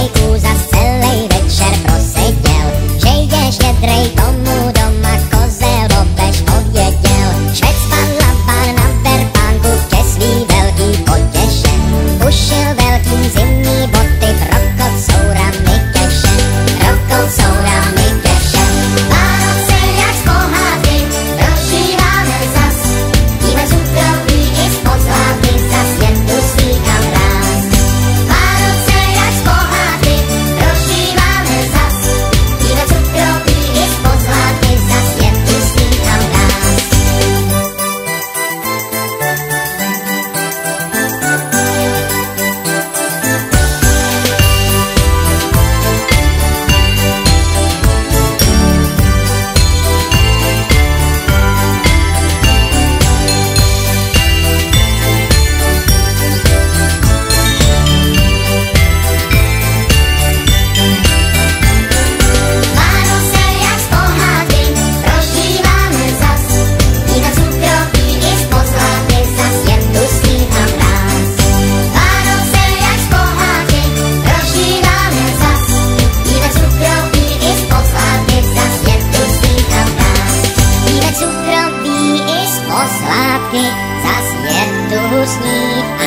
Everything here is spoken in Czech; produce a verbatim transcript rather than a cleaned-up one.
stejků zas celej večer proseděl, že je štědrej, tomu doma kozel obež pověděl. Švec Balaban na verbánku ke svý velký potěše ušil velký zimní boty v rokocourami keše, rokocourami keše. Vánoce jak z pohádky prožíváme zas, víme cukroví i spod zláty, zas jen tu slýchám ráz. Vánoce jak z pohádky prožíváme zas, víme cukroví i spod zláty, zas jen tu slýchám ráz. Vánoce jak z pohádky prožíváme zas, víme cukroví i spod zláty, zas jen tu slýchám ráz. Vánoce jak z pohádky prožíváme zas, víme cukroví i spod zláty, zas jen tu slýchám ráz. Víme cukroví i spod zláty, zas jen tu slýchám